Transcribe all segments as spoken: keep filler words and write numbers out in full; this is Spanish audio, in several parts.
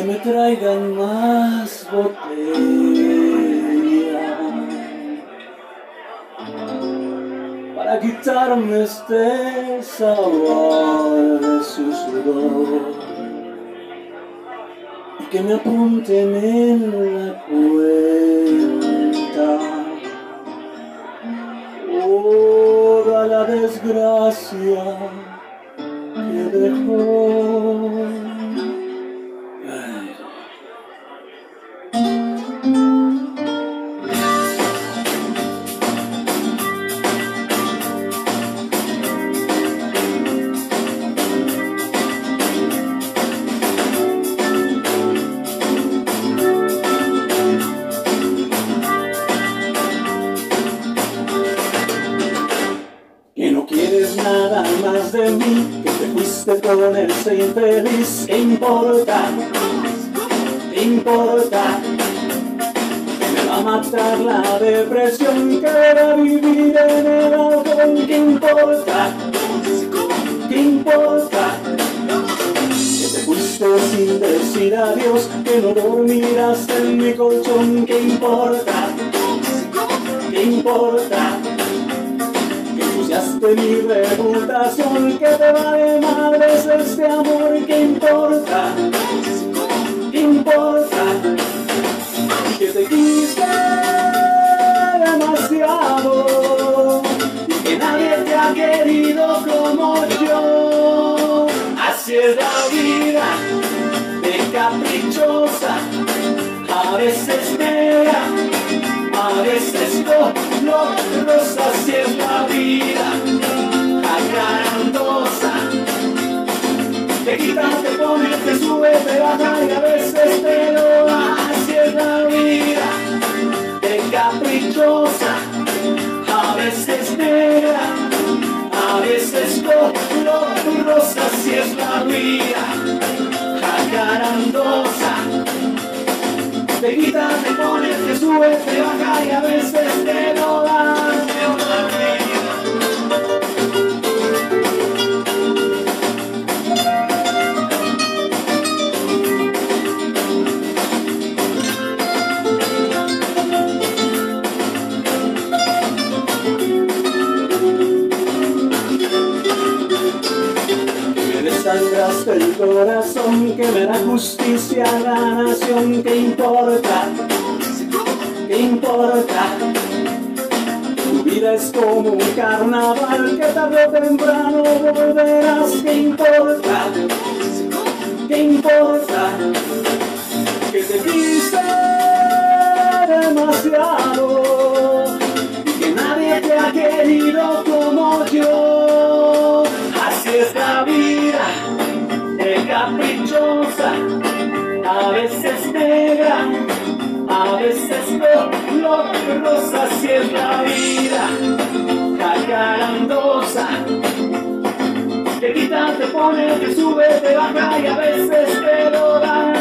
me traigan más botellas para quitarme este sabor de su sudor y que me apunten en la cuenta toda la desgracia que dejó. Que no quieres nada más de mí, que te fuiste con ese infeliz. ¿Qué importa? ¿Qué importa? Que me va a matar la depresión, que va a vivir en el alcohol. ¿Qué importa? ¿Qué importa? Que te fuiste sin decir adiós, que no dormirás en mi colchón. ¿Qué importa? ¿Qué importa? De mi reputación, que te vale madres este amor. ¿Qué importa? ¿Qué importa? Que te quise demasiado y que nadie te ha querido como yo. Así es la vida, de caprichosa, a veces negra, a veces color rosa. Así es la vida, acarandosa, te quita, te pone, te sube, te baja y a veces te lo da. Así es la vida, de caprichosa, a veces negra, a veces color rosa. Así es la vida, acarandosa, te quita, te pone, te sube, te baja y a veces te lo da. Sangraste el corazón, que me da justicia a la nación. ¿Qué importa? ¿Qué importa? Tu vida es como un carnaval, que tarde o temprano volverás. ¿Qué importa? ¿Qué importa? Que te quise demasiado y que nadie te ha querido como yo. Así es la vida, de caprichosa, a veces negra, a veces color rosa. Así es la vida, acarandosa, te quita, te pone, te sube, te baja y a veces te lo da.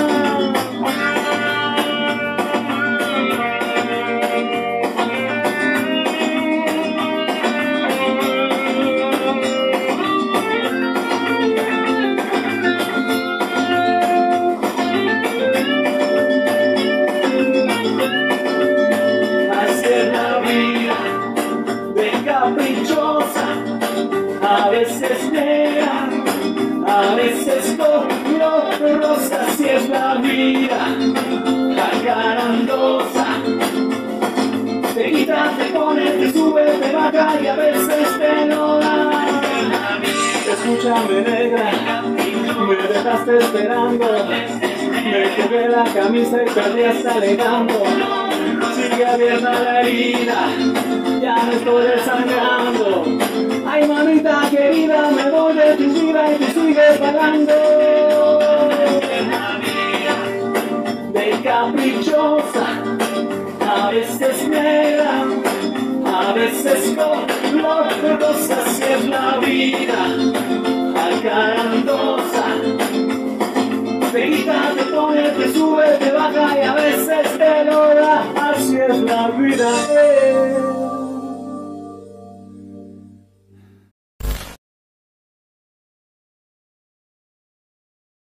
Caprichosa, a veces negra, a veces color rosa. Así es la vida, acarandosa, te quita, te pone, te sube, te baja y a veces te lo da. Escúchame, negra, me dejaste esperando, me jugué la camisa y perdí hasta alegando. Sigue abierta la herida, ya me estoy desangrando. Ay, mamita querida, me voy de tu vida y te sigues pagando. De caprichosa, a veces negra, a veces color rosa. Así es la vida, acarandosa, te quita, te pone, te sube, te baja y a veces te lo da. Así es la vida.